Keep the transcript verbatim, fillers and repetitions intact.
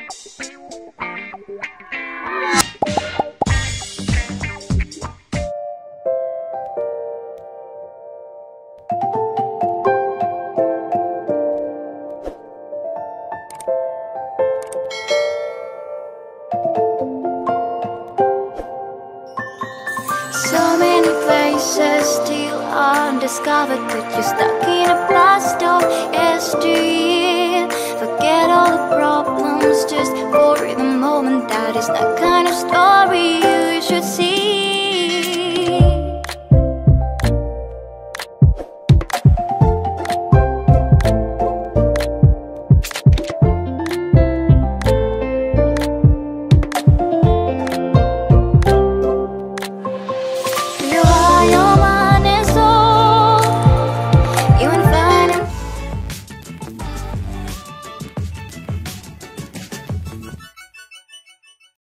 So many places still undiscovered, but you're stuck in a blast of yesteryear. Forget all the problems, just